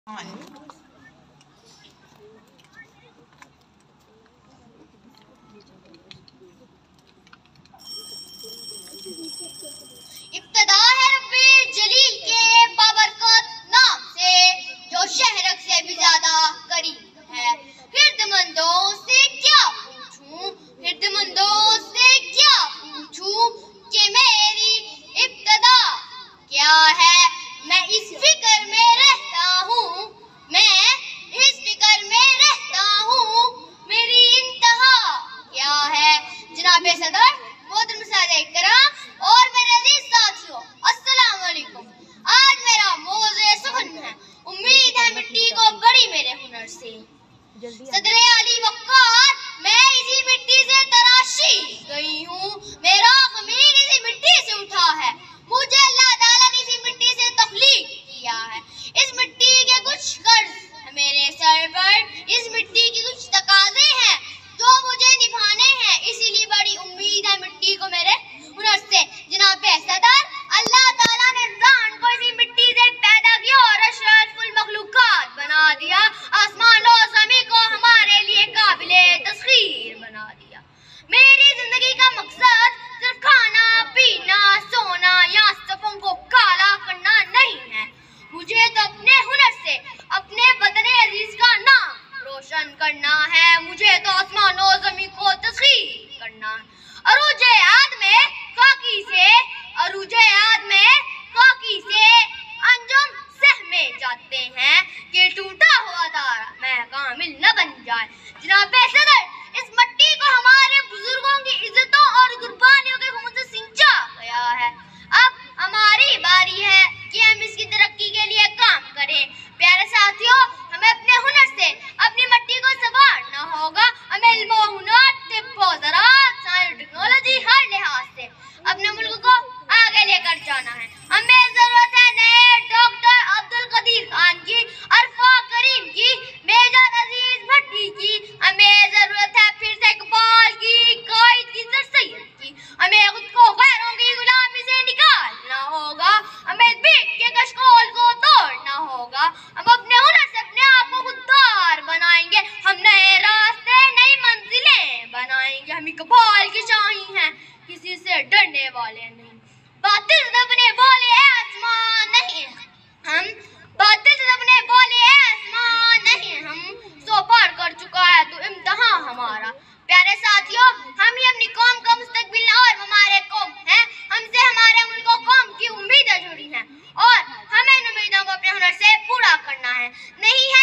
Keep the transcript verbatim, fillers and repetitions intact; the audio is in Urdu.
ابتدا ہے رب جلیل کے بابرکت نام سے جو شہرک سے بھی زیادہ قریب ہے. خردمندوں سے کیا پوچھوں خردمندوں سے کیا پوچھوں کہ میری ابتدا کیا ہے. میں اس فکر میں رہتا ہوں میں اس فکر میں رہتا ہوں میری انتہا کیا ہے. جناب صدر، محترم سادہ کرام اور میرے عزیز ساتھیوں، السلام علیکم. آج میرا موضوع سخن ہے امید ہے مٹی کو بڑی میرے ہنر سے. صدر علی وقار، میں اسی مٹی سے تراشی گئی ہوں. میرا ضمیر اسی مٹی سے اٹھا ہے. مجھے اللہ تعالیٰ نے اسی مٹی سے تخلیق کیا ہے. اس مٹی کے کچھ قرض میرے سر پر، اس مٹی کی کچھ تقاضے ہیں جو مجھے نبھانے ہیں. اسی لیے بڑی امید ہے مٹی کو میرے ہنر سے. جناب صدر، اللہ تعالیٰ نے انسان کو اسی مٹی سے پیدا کیا اور اشرف المخلوقات بنا دیا. آسمان و زمین کو ہمارے لیے قابل تسخیر بنا دیا. میری زندگی کا مقصد صرف کھانا پینا سونا یا صفوں کو کالا کرنا نہیں ہے. مجھے تو اپنے ہنر سے اپنے وطن عزیز کا نام روشن کرنا ہے. مجھے تو آسمان و زمین کو تسخیر کرنا ہے. عروج یاد میں خاکی سے عروج یاد میں خاکی سے انجم سہمے جاتے ہیں کہ ٹوٹا ہوا تارا میں کامل نہ بن جائے. جناب صدر، اس مٹی کو ہمارے بزرگوں کی عزتوں اور قربانیوں کے خون سے سینچا گیا ہے. اب ہماری باری ہے کہ ہم اس کی ترقی کے لیے کام کریں. پیارے ساتھیوں، ہمیں اپنے ہنر سے اپنی مٹی کو سنوارنا ہوگا. ہمیں علم و ہنر، طب و زراعت، سائنس، ٹیکنالوجی ہر لحاظ سے اپنے ملک کو آگے لے کر جانا ہے. ہمیں ضرورت ہے نئے ڈاکٹر عبدالقدیر خان کی، عرفہ کریم کی، میجر عزیز بھٹی کی. ہمیں ضرورت ہے پھر سے اقبال کی، قائد کی، سر سید کی. ہمیں خود کو غیروں کی غلامی سے نکالنا ہوگا. ہمیں بھیک کے کشکول کو توڑنا ہوگا. ہم اپنے ہنر سے اپنے آپ کو خوددار بنائیں گے. ہم نئے راستے نئی منزلیں بنائیں گے. ہم اقبال کی شاہی ہیں، کسی سے ڈرنے والے نہیں. باطل دبنے والے آسمان نہیں ہم باطل دبنے والے آسمان نہیں ہم سو پار کر چکا ہے تو امتحان ہمارا. پیارے ساتھیوں، ہم ہی اپنی قوم کا مستقبل ہیں اور ہمارے قوم ہیں. ہم سے ہمارے ملک و قوم کی امیدیں جڑی ہیں اور ہمیں ان امیدوں کو اپنے ہنر سے پورا کرنا ہے. نہیں ہے